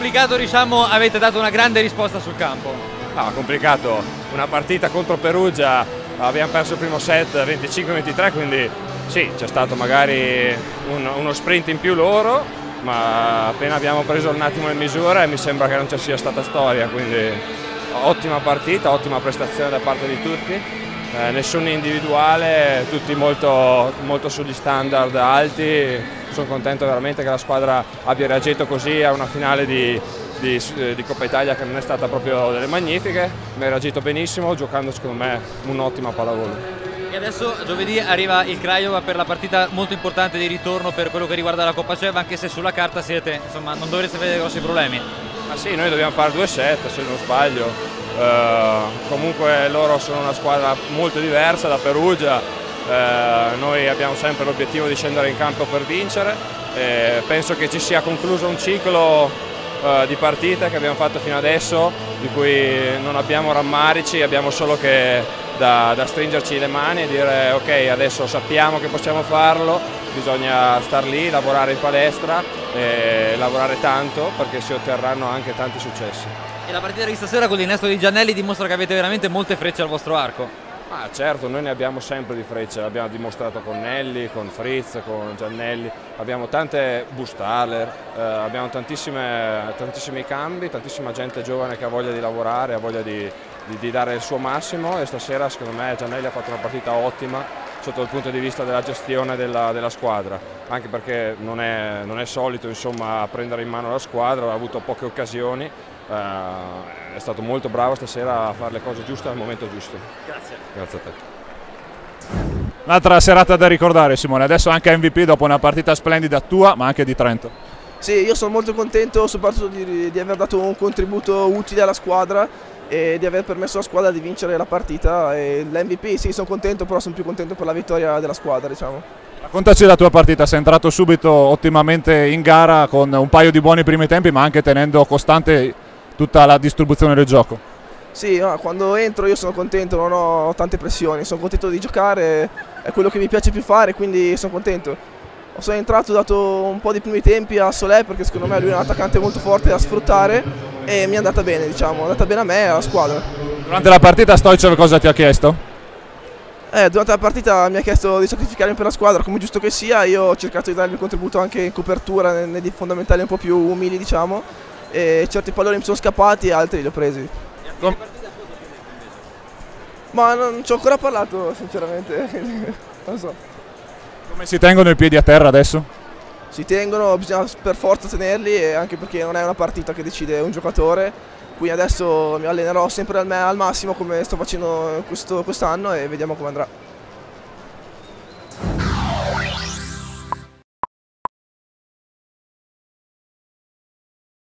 complicato, diciamo, avete dato una grande risposta sul campo. Ah, complicato, una partita contro Perugia, abbiamo perso il primo set 25-23, quindi sì, c'è stato magari uno sprint in più loro, ma appena abbiamo preso un attimo le misure mi sembra che non ci sia stata storia, quindi ottima partita, ottima prestazione da parte di tutti, nessun individuale, tutti molto sugli standard alti. Sono contento veramente che la squadra abbia reagito così a una finale di Coppa Italia che non è stata proprio delle magnifiche, ma ha reagito benissimo giocando secondo me un'ottima pallavolo. E adesso giovedì arriva il Craiova per la partita molto importante di ritorno per quello che riguarda la Coppa CEV, anche se sulla carta siete, insomma, non dovreste avere grossi problemi. Ma sì, noi dobbiamo fare 2 set se non sbaglio, comunque loro sono una squadra molto diversa da Perugia, noi abbiamo sempre l'obiettivo di scendere in campo per vincere, penso che ci sia concluso un ciclo di partite che abbiamo fatto fino adesso, di cui non abbiamo rammarici, abbiamo solo che da stringerci le mani e dire ok, adesso sappiamo che possiamo farlo, bisogna star lì, lavorare in palestra e lavorare tanto perché si otterranno anche tanti successi. E la partita di stasera con l'innesto di Giannelli dimostra che avete veramente molte frecce al vostro arco. Ah, certo, noi ne abbiamo sempre di frecce, l'abbiamo dimostrato con Nelli, con Fritz, con Giannelli, abbiamo tante booster, abbiamo tantissimi cambi, tantissima gente giovane che ha voglia di lavorare, ha voglia di dare il suo massimo, e stasera secondo me Giannelli ha fatto una partita ottima sotto il punto di vista della gestione della squadra, anche perché non è solito, insomma, prendere in mano la squadra, ha avuto poche occasioni. È stato molto bravo stasera a fare le cose giuste al momento giusto. Grazie. Grazie a te. Un'altra serata da ricordare, Simone, adesso anche MVP dopo una partita splendida tua ma anche di Trento. Sì, io sono molto contento soprattutto di aver dato un contributo utile alla squadra e di aver permesso alla squadra di vincere la partita. L'MVP sì, sono contento, però sono più contento per la vittoria della squadra, diciamo. Raccontaci la tua partita, sei entrato subito ottimamente in gara con un paio di buoni primi tempi ma anche tenendo costante tutta la distribuzione del gioco. Sì, no, quando entro io sono contento, non ho tante pressioni, sono contento di giocare, è quello che mi piace più fare, quindi sono contento. Sono entrato, ho dato un po' di primi tempi a Solé perché secondo me lui è un attaccante molto forte da sfruttare e mi è andata bene, diciamo, è andata bene a me e alla squadra. Durante la partita Stoicev cosa ti ha chiesto? Durante la partita mi ha chiesto di sacrificarmi per la squadra, come giusto che sia. Io ho cercato di dargli il contributo anche in copertura, nei fondamentali un po' più umili, diciamo, e certi palloni mi sono scappati e altri li ho presi. Ma non ci ho ancora parlato, sinceramente, non so. Come si tengono i piedi a terra adesso? Si tengono, bisogna per forza tenerli, e anche perché non è una partita che decide un giocatore, quindi adesso mi allenerò sempre al massimo come sto facendo quest'anno e vediamo come andrà.